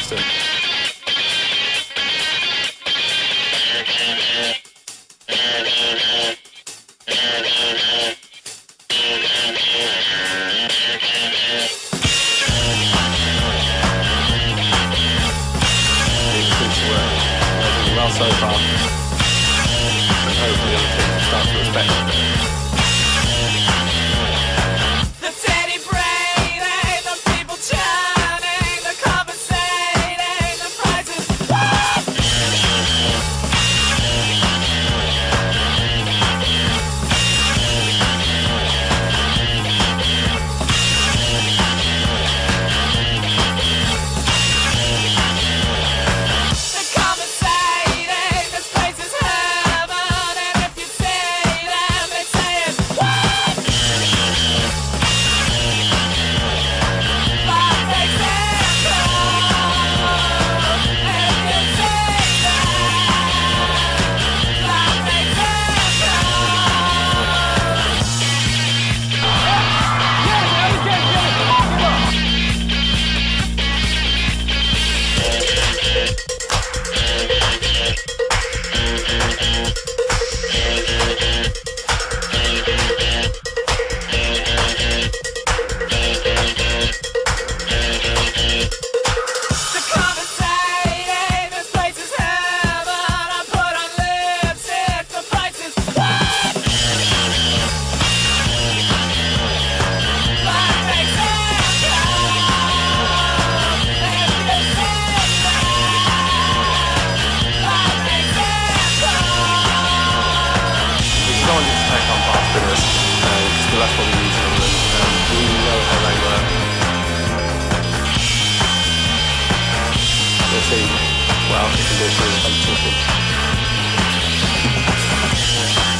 Tungsten. Well so far, and hopefully other teams will start to respect it. That's what we need from them. We know how they work. We'll see what else we can do for the competition.